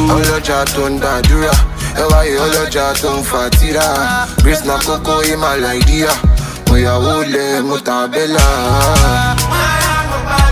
ọlọ́jà tó ń dàdúrà. Ẹ wáyé ọlọ́jà tó ń fàtírà. Grace na kókó ìmàlà ìdíyà. Mo yàwó lẹ̀ mo tàbẹ́là.